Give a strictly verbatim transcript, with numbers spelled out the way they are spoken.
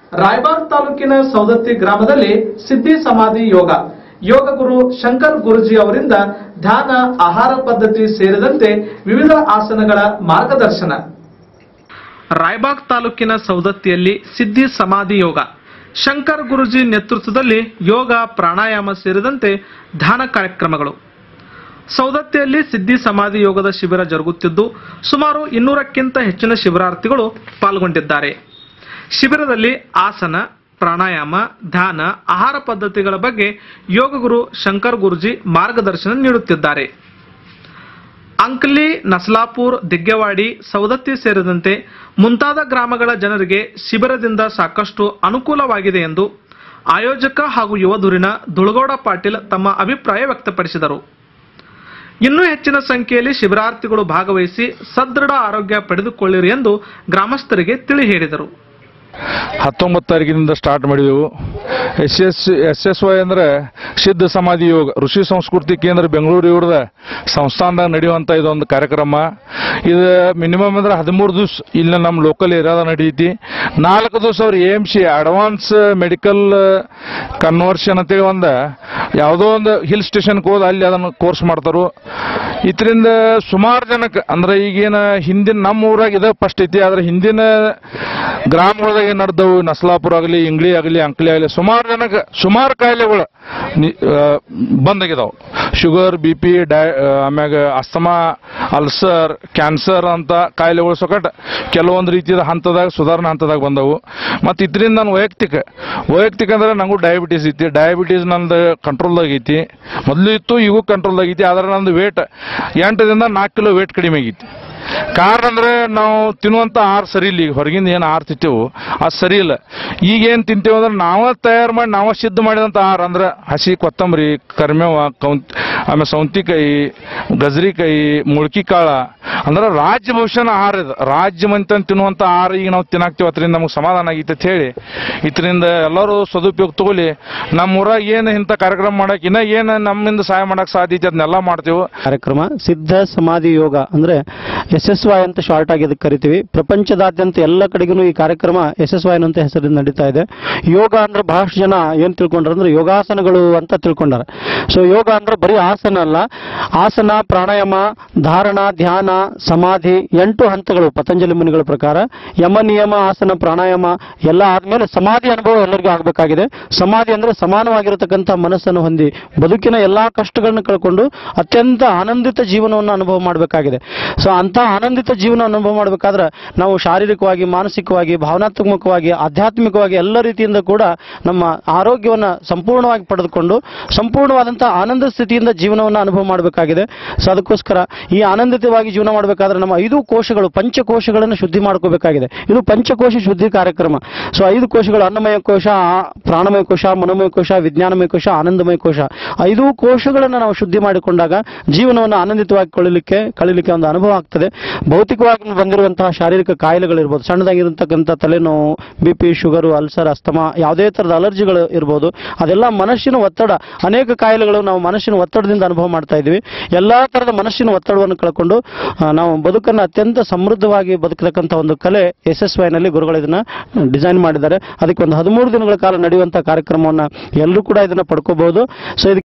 ರಾಯಬಾಗ್ ತಾಲೂಕಿನ ಸೌದತ್ತಿ ಗ್ರಾಮದಲ್ಲಿ ಸಿದ್ಧಿ ಸಮಾಧಿ ಯೋಗ ಯೋಗ ಗುರು ಶಂಕರ್ ಗುರುಜಿ ಅವರಿಂದ ಧ್ಯಾನ, ಆಹಾರ ಪದ್ಧತಿ ಸೇರಿದಂತೆ ವಿವಿಧ ಆಸನಗಳ ಮಾರ್ಗದರ್ಶನ. ರಾಯಬಾಗ್ ತಾಲೂಕಿನ ಸೌದತ್ತಿಯಲ್ಲಿ ಸಿದ್ಧಿ ಸಮಾಧಿ ಯೋಗ ಶಂಕರ್ ಗುರುಜಿ ನೇತೃತ್ವದಲ್ಲಿ ಯೋಗ, ಪ್ರಾಣಾಯಾಮ ಸೇರಿದಂತೆ ಧ್ಯಾನ ಕಾರ್ಯಕ್ರಮಗಳು. ಸೌದತ್ತಿಯಲ್ಲಿ ಸಿದ್ಧಿ ಸಮಾಧಿ ಯೋಗದ ಶಿಬಿರ ಜರುಗುತ್ತಿದ್ದು ಸುಮಾರು ಇನ್ನೂರಕ್ಕಿಂತ ಹೆಚ್ಚಿನ ಶಿಬಿರಾರ್ಥಿಗಳು ಪಾಲ್ಗೊಂಡಿದ್ದಾರೆ. ಶಿಬಿರದಲ್ಲಿ ಆಸನ, ಪ್ರಾಣಾಯಾಮ, ಧ್ಯಾನ, ಆಹಾರ ಪದ್ಧತಿಗಳ ಬಗ್ಗೆ ಯೋಗ ಗುರು ಶಂಕರ್ ಗುರುಜಿ ಮಾರ್ಗದರ್ಶನ ನೀಡುತ್ತಿದ್ದಾರೆ. ಅಂಕ್ಲಿ, ನಸಲಾಪುರ್, ದಿಗ್ಗೆವಾಡಿ, ಸೌದತ್ತಿ ಸೇರಿದಂತೆ ಮುಂತಾದ ಗ್ರಾಮಗಳ ಜನರಿಗೆ ಶಿಬಿರದಿಂದ ಸಾಕಷ್ಟು ಅನುಕೂಲವಾಗಿದೆ ಎಂದು ಆಯೋಜಕ ಹಾಗೂ ಯುವಧುರಿನ ದುಳಗೌಡ ಪಾಟೀಲ್ ತಮ್ಮ ಅಭಿಪ್ರಾಯ ವ್ಯಕ್ತಪಡಿಸಿದರು. ಇನ್ನೂ ಹೆಚ್ಚಿನ ಸಂಖ್ಯೆಯಲ್ಲಿ ಶಿಬಿರಾರ್ಥಿಗಳು ಭಾಗವಹಿಸಿ ಸದೃಢ ಆರೋಗ್ಯ ಪಡೆದುಕೊಳ್ಳಿರಿ ಎಂದು ಗ್ರಾಮಸ್ಥರಿಗೆ ತಿಳಿ ಹೇಳಿದರು. ಹತ್ತೊಂಬತ್ತು ತಾರೀಕಿನಿಂದ ಸ್ಟಾರ್ಟ್ ಮಾಡಿದೆವು. S S S S Y ಅಂದರೆ ಸಿದ್ಧ ಸಮಾಧಿ ಯೋಗ ಋಷಿ ಸಂಸ್ಕೃತಿ ಕೇಂದ್ರ ಬೆಂಗಳೂರು ಇವ್ರದ ಸಂಸ್ಥಾನದಾಗ ನಡೆಯುವಂಥ ಇದೊಂದು ಕಾರ್ಯಕ್ರಮ. ಇದು ಮಿನಿಮಮ್ ಅಂದ್ರೆ ಹದಿಮೂರು ದಿವಸ ಇಲ್ಲಿ ನಮ್ಮ ಲೋಕಲ್ ಏರಿಯಾದ ನಡೆಯುತ್ತೆ. ನಾಲ್ಕು ದಿವಸ ಅವ್ರು A M C advance medical conversion ಅಂತೇಳಿ ಒಂದು ಯಾವುದೋ ಒಂದು ಹಿಲ್ ಸ್ಟೇಷನ್ಗೆ ಹೋದ ಅಲ್ಲಿ ಅದನ್ನು ಕೋರ್ಸ್ ಮಾಡ್ತಾರೋ. ಇದರಿಂದ ಸುಮಾರು ಜನಕ್ಕೆ ಅಂದ್ರೆ ಈಗೇನು ಹಿಂದಿನ ನಮ್ಮ ಊರಾಗ ಇದೆ ಫಸ್ಟ್ ಐತಿ, ಆದ್ರೆ ಹಿಂದಿನ ಗ್ರಾಮಗಳದಾಗ ಏನು ನಡೆದವು ನಸಲಾಪುರ ಆಗಲಿ, ಇಂಗ್ಳಿ ಆಗಲಿ, ಅಂಕ್ಲಿ ಆಗಲಿ ಸುಮಾರು ಜನಕ್ಕೆ ಸುಮಾರು ಕಾಯಿಲೆಗಳು ಬಂದಾಗಿದಾವೆ. ಶುಗರ್, ಬಿ ಪಿ, ಡೈ ಆಮ್ಯಾಗ ಅಸ್ತಮಾ, ಅಲ್ಸರ್, ಕ್ಯಾನ್ಸರ್ ಅಂತ ಕಾಯಿಲೆಗಳು ಸೊಕಟ್ ಕೆಲವೊಂದು ರೀತಿಯ ಹಂತದಾಗ ಸುಧಾರಣಾ ಹಂತದಾಗ ಬಂದವು. ಮತ್ತು ಇದರಿಂದ ನಾನು ವೈಯಕ್ತಿಕ ವೈಯಕ್ತಿಕ ಅಂದ್ರೆ ನನಗೂ ಡಯಾಬಿಟೀಸ್ ಐತಿ. ಡಯಾಬಿಟೀಸ್ ನಂದು ಕಂಟ್ರೋಲ್ದಾಗ ಐತಿ, ಮೊದಲು ಇತ್ತು, ಈಗೂ ಕಂಟ್ರೋಲ್ದಾಗ ಐತಿ. ಆದ್ರೆ ನಂದು ವೇಟ್ ಎಂಟರಿಂದ ನಾಲ್ಕು ಕಿಲೋ ವೇಟ್ ಕಡಿಮೆ ಆಗೈತಿ. ಕಾರಣ ಅಂದ್ರೆ ನಾವು ತಿನ್ನುವಂಥ ಆಹಾರ ಸರಿ ಇಲ್ಲ. ಈಗ ಹೊರಗಿಂದ ಏನು ಆಹಾರ ತಿಂತೇವು ಅದು ಸರಿ ಇಲ್ಲ. ಈಗ ಏನು ತಿಂತೇವೆ ಅಂದ್ರೆ ನಾವೇ ತಯಾರು ಮಾಡಿ ನಾವೇ ಸಿದ್ಧ ಮಾಡಿದಂಥ ಆಹಾರ ಅಂದ್ರೆ ಹಸಿ ಕೊತ್ತಂಬರಿ, ಕರಿಮೇವ, ಕೌಂತ್ ಆಮೇಲೆ ಸೌಂತಿಕಾಯಿ, ಗಜರಿಕಾಯಿ, ಮುಳ್ಕಿ ಕಾಳ ಅಂದ್ರೆ ರಾಜ್ಯ ಭವಿಷ್ಯನ ಆಹಾರ ಇದು. ರಾಜ್ಯ ಮಂತನ್ ತಿನ್ನುವಂಥ ಆಹಾರ ಈಗ ನಾವು ತಿನ್ನಾಕ್ತೀವಿ. ಅದರಿಂದ ನಮಗೆ ಸಮಾಧಾನ ಆಗೈತೆ ಅಂತ ಹೇಳಿ ಇದರಿಂದ ಎಲ್ಲರೂ ಸದುಪಯೋಗ ತಗೊಳ್ಳಿ. ನಮ್ಮ ಊರಾಗ ಏನು ಇಂಥ ಕಾರ್ಯಕ್ರಮ ಮಾಡಕ್ಕೆ ಇನ್ನ ಏನು ನಮ್ಮಿಂದ ಸಹಾಯ ಮಾಡಕ್ಕೆ ಸಾಧ್ಯ ಐತೆ ಅದನ್ನೆಲ್ಲ ಮಾಡ್ತೇವೆ. ಕಾರ್ಯಕ್ರಮ ಸಿದ್ಧ ಸಮಾಧಿ ಯೋಗ ಅಂದ್ರೆ ಎಸ್ ಎಸ್ ವೈ ಅಂತ ಶಾರ್ಟ್ ಆಗಿ ಇದಕ್ಕೆ ಕರಿತೀವಿ. ಪ್ರಪಂಚದಾದ್ಯಂತ ಎಲ್ಲ ಕಡೆಗೂ ಈ ಕಾರ್ಯಕ್ರಮ ಎಸ್ ಎಸ್ ವೈ ಅಂತ ಹೆಸರಿಂದ ನಡೀತಾ ಇದೆ. ಯೋಗ ಅಂದ್ರೆ ಬಹಳಷ್ಟು ಜನ ಏನ್ ತಿಳ್ಕೊಂಡ್ರ ಅಂದ್ರೆ ಯೋಗಾಸನಗಳು ಅಂತ ತಿಳ್ಕೊಂಡಾರ. ಸೊ ಯೋಗ ಅಂದ್ರೆ ಬರೀ ಆಸನ ಅಲ್ಲ, ಆಸನ, ಪ್ರಾಣಾಯಾಮ, ಧಾರಣ, ಧ್ಯಾನ, ಸಮಾಧಿ, ಎಂಟು ಹಂತಗಳು ಪತಂಜಲಿ ಮುನಿಗಳ ಪ್ರಕಾರ. ಯಮ ನಿಯಮ, ಆಸನ, ಪ್ರಾಣಾಯಾಮ ಎಲ್ಲ ಆದ್ಮೇಲೆ ಸಮಾಧಿ ಅನುಭವ ಎಲ್ಲರಿಗೂ ಆಗಬೇಕಾಗಿದೆ. ಸಮಾಧಿ ಅಂದ್ರೆ ಸಮಾನವಾಗಿರತಕ್ಕಂಥ ಮನಸ್ಸನ್ನು ಹೊಂದಿ ಬದುಕಿನ ಎಲ್ಲಾ ಕಷ್ಟಗಳನ್ನು ಕಳ್ಕೊಂಡು ಅತ್ಯಂತ ಆನಂದಿತ ಜೀವನವನ್ನು ಅನುಭವ ಮಾಡಬೇಕಾಗಿದೆ. ಸೊ ಅಂತ ಆನಂದಿತ ಜೀವನ ಅನುಭವ ಮಾಡಬೇಕಾದ್ರೆ ನಾವು ಶಾರೀರಿಕವಾಗಿ, ಮಾನಸಿಕವಾಗಿ, ಭಾವನಾತ್ಮಕವಾಗಿ, ಆಧ್ಯಾತ್ಮಿಕವಾಗಿ ಎಲ್ಲ ರೀತಿಯಿಂದ ಕೂಡ ನಮ್ಮ ಆರೋಗ್ಯವನ್ನು ಸಂಪೂರ್ಣವಾಗಿ ಪಡೆದುಕೊಂಡು ಸಂಪೂರ್ಣವಾದಂತಹ ಆನಂದ ಸ್ಥಿತಿಯಿಂದ ಜೀವನವನ್ನು ಅನುಭವ ಮಾಡಬೇಕಾಗಿದೆ. ಸೊ ಅದಕ್ಕೋಸ್ಕರ ಈ ಆನಂದಿತವಾಗಿ ಜೀವನ ಮಾಡಬೇಕಾದ್ರೆ ನಮ್ಮ ಐದು ಕೋಶಗಳು, ಪಂಚಕೋಶಗಳನ್ನು ಶುದ್ಧಿ ಮಾಡ್ಕೋಬೇಕಾಗಿದೆ. ಇದು ಪಂಚಕೋಶ ಶುದ್ಧಿ ಕಾರ್ಯಕ್ರಮ. ಸೊ ಐದು ಕೋಶಗಳು ಅನ್ನಮಯ ಕೋಶ, ಪ್ರಾಣಮಯ ಕೋಶ, ಮನೋಮಯ ಕೋಶ, ವಿಜ್ಞಾನಮಯ ಕೋಶ, ಆನಂದಮಯ ಕೋಶ. ಐದು ಕೋಶಗಳನ್ನು ನಾವು ಶುದ್ಧಿ ಮಾಡಿಕೊಂಡಾಗ ಜೀವನವನ್ನು ಆನಂದಿತವಾಗಿ ಕಳೀಲಿಕ್ಕೆ ಕಳೀಲಿಕ್ಕೆ ಒಂದು ಅನುಭವ ಆಗ್ತದೆ. ಭೌತಿಕವಾಗಿ ಬಂದಿರುವಂತಹ ಶಾರೀರಿಕ ಕಾಯಿಲೆಗಳಿರ್ಬೋದು, ಸಣ್ಣದಾಗಿರತಕ್ಕಂಥ ತಲೆನೋವು, B P, sugar, ulcer, asthma, ಯಾವುದೇ ತರದ ಅಲರ್ಜಿಗಳು ಇರ್ಬೋದು, ಅದೆಲ್ಲ ಮನಸ್ಸಿನ ಒತ್ತಡ. ಅನೇಕ ಕಾಯಿಲೆಗಳು ನಾವು ಮನಸ್ಸಿನ ಒತ್ತಡದಿಂದ ಅನುಭವ ಮಾಡ್ತಾ ಇದ್ವಿ. ಎಲ್ಲಾ ತರದ ಮನಸ್ಸಿನ ಒತ್ತಡವನ್ನು ಕಳ್ಕೊಂಡು ನಾವು ಬದುಕನ್ನು ಅತ್ಯಂತ ಸಮೃದ್ಧವಾಗಿ ಬದುಕತಕ್ಕಂಥ ಒಂದು ಕಲೆ ಎಸ್ ಎಸ್ ವೈ ನಲ್ಲಿ ಗುರುಗಳು ಇದನ್ನ ಡಿಸೈನ್ ಮಾಡಿದ್ದಾರೆ. ಅದಕ್ಕೆ ಒಂದು ಹದಿಮೂರು ದಿನಗಳ ಕಾಲ ನಡೆಯುವಂತಹ ಕಾರ್ಯಕ್ರಮವನ್ನ ಎಲ್ಲರೂ ಕೂಡ ಇದನ್ನ ಪಡ್ಕೋಬಹುದು. ಸೊ